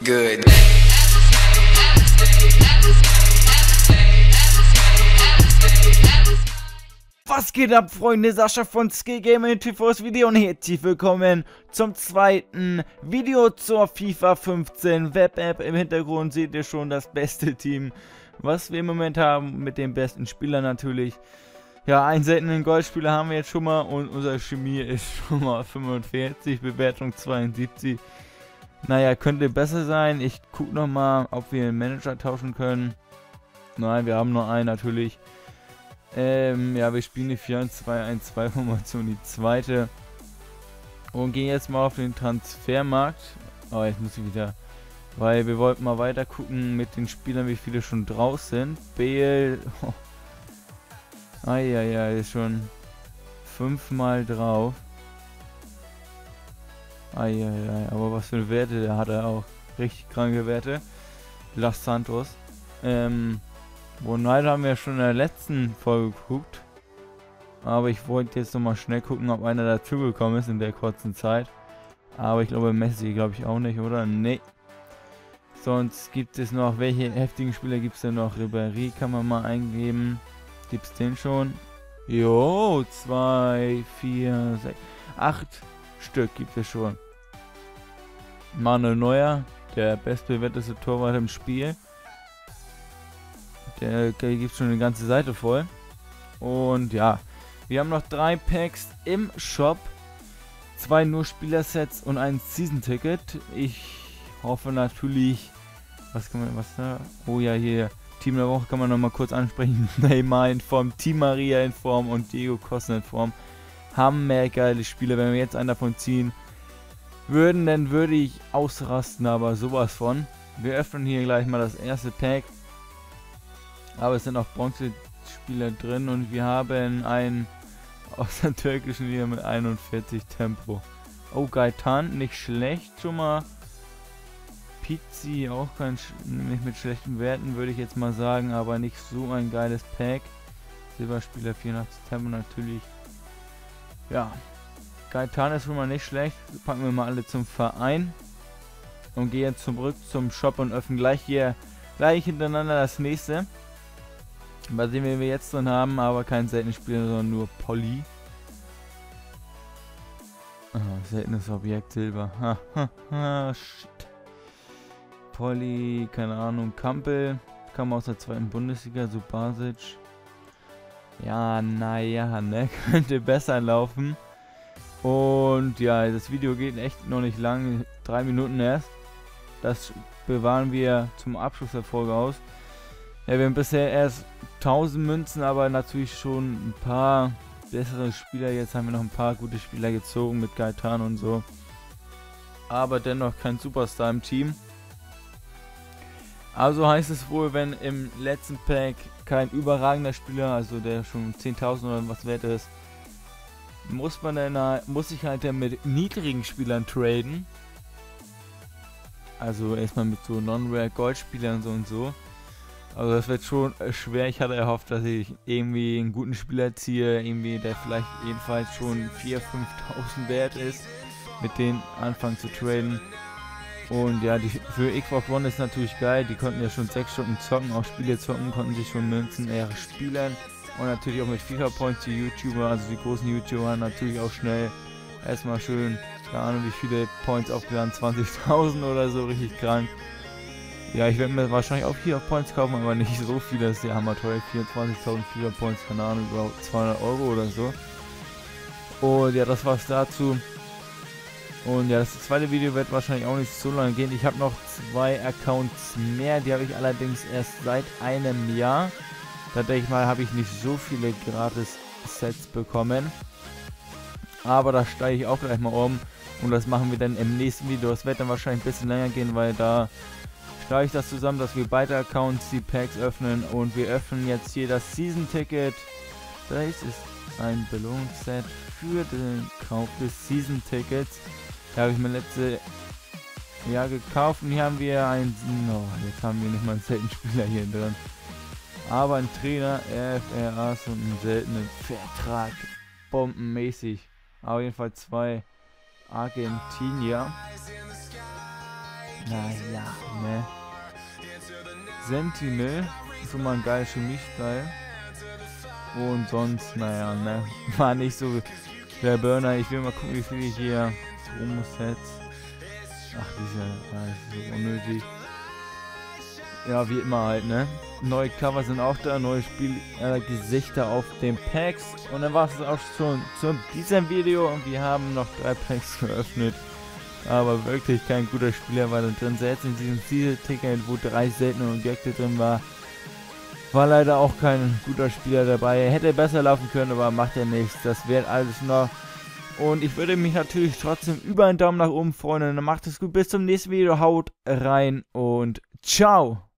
Good. Was geht ab, Freunde? Sascha von Skillgamer TV's Video und herzlich willkommen zum zweiten Video zur FIFA 15 Web-App. Im Hintergrund seht ihr schon das beste Team, was wir im Moment haben, mit den besten Spielern natürlich. Ja, einen seltenen Goldspieler haben wir jetzt schon mal und unser Chemie ist schon mal 45, Bewertung 72. Naja, könnte besser sein. Ich gucke nochmal, ob wir einen Manager tauschen können. Nein, wir haben nur einen natürlich. Ja, wir spielen die 4-2-1-2-Formation, die zweite. Und gehen jetzt mal auf den Transfermarkt. Oh, jetzt muss ich wieder... Weil wir wollten mal weiter gucken mit den Spielern, wie viele schon draus sind. Bale... Oh. Eieiei, ist schon 5-mal drauf. Eieiei, aber was für Werte, der hat er auch. Richtig kranke Werte. Los Santos. Ronaldo haben wir schon in der letzten Folge geguckt. Aber ich wollte jetzt nochmal schnell gucken, ob einer dazu gekommen ist in der kurzen Zeit. Aber ich glaube Messi, glaube ich auch nicht, oder? Nee. Sonst gibt es noch, welche heftigen Spieler gibt es denn noch? Ribéry kann man mal eingeben. Gibt es den schon? Jo, 2, 4, 6, 8 Stück gibt es schon. Manuel Neuer, der bestbewertete Torwart im Spiel. Der gibt schon eine ganze Seite voll. Und ja, wir haben noch 3 Packs im Shop. 2 nur Spielersets und ein Season-Ticket. Ich hoffe natürlich... Was da? Oh ja, hier. Team der Woche kann man noch mal kurz ansprechen. Neymar in Form, Team Maria in Form und Diego Costa in Form. Haben mehr geile Spiele. Wenn wir jetzt einen davon ziehen würden, dann würde ich ausrasten, aber sowas von. Wir öffnen hier gleich mal das erste Pack. Aber es sind auch Bronze-Spieler drin und wir haben einen aus der türkischen Liga mit 41 Tempo. Oh, Gaetan, nicht schlecht schon mal. Pizzi auch nicht mit schlechten Werten, würde ich jetzt mal sagen, aber nicht so ein geiles Pack. Silberspieler 84 Tempo natürlich. Ja, Gaetan ist schon mal nicht schlecht. Packen wir mal alle zum Verein und gehen jetzt zurück zum Shop und öffnen gleich hintereinander das nächste. Mal sehen, wen wir jetzt drin haben, aber kein seltenes Spieler, sondern nur Polly. Seltenes Objekt, Silber. Shit. Polly, keine Ahnung, Kampel, kam aus der zweiten Bundesliga, Subasic. Ja, naja, ne, könnte besser laufen. Und ja, das Video geht echt noch nicht lang, 3 Minuten erst. Das bewahren wir zum Abschluss der Folge aus. Ja, wir haben bisher erst 1000 Münzen, aber natürlich schon ein paar bessere Spieler. Jetzt haben wir noch ein paar gute Spieler gezogen mit Gaetan und so. Aber dennoch kein Superstar im Team. Also heißt es wohl, wenn im letzten Pack kein überragender Spieler, also der schon 10.000 oder was wert ist, muss ich halt dann mit niedrigen Spielern traden. Also erstmal mit so Non-Rare Goldspielern und so. Also das wird schon schwer. Ich hatte erhofft, dass ich irgendwie einen guten Spieler ziehe, irgendwie der vielleicht jedenfalls schon 4.000, 5.000 wert ist, mit denen anfangen zu traden. Und ja, für Xbox One ist natürlich geil, die konnten ja schon 6 Stunden zocken, auch Spiele zocken, konnten sich schon Münzen spielen. Und natürlich auch mit FIFA Points, die YouTuber, also die großen YouTuber, natürlich auch schnell erstmal schön, keine Ahnung wie viele Points aufgeladen, 20.000 oder so, richtig krank. Ja, ich werde mir wahrscheinlich auch FIFA Points kaufen, aber nicht so viele, das ist ja hammerteuer, 24.000 FIFA Points, keine Ahnung, über 200 € oder so. Und ja, das war's dazu. Und ja, das zweite Video wird wahrscheinlich auch nicht so lange gehen. Ich habe noch 2 Accounts mehr, die habe ich allerdings erst seit einem Jahr. Da denke ich mal, habe ich nicht so viele Gratis-Sets bekommen. Aber da steige ich auch gleich mal um und das machen wir dann im nächsten Video. Das wird dann wahrscheinlich ein bisschen länger gehen, weil da schlage ich das zusammen, dass wir beide Accounts die Packs öffnen. Und wir öffnen jetzt hier das Season-Ticket. Das ist ein Belohnungsset für den Kauf des Season-Tickets. Da habe ich mir letzte Jahr gekauft und hier haben wir einen... Oh, jetzt haben wir nicht mal einen seltenen Spieler hier drin. Aber ein Trainer, RFRAs und einen seltenen Vertrag. Bombenmäßig. Auf jeden Fall 2 Argentinier. naja, ne. Sentinel, schon mal ein geiler Chemie-Style. Und sonst, naja, ne, war nicht so der Burner. Ich will mal gucken, wie viel ich hier Promo-Sets. Ach, das ist so unnötig. Ja, wie immer halt, ne. Neue Cover sind auch da, neue Spielgesichter auf den Packs. Und dann war es auch schon zu diesem Video und wir haben noch 3 Packs geöffnet. Aber wirklich kein guter Spieler war da drin. Selbst in diesem Season-Ticket, wo 3 seltene Objekte drin war leider auch kein guter Spieler dabei. Hätte besser laufen können, aber macht er nichts. Das wird alles noch. Und ich würde mich natürlich trotzdem über einen Daumen nach oben freuen. Und dann macht es gut. Bis zum nächsten Video. Haut rein und ciao.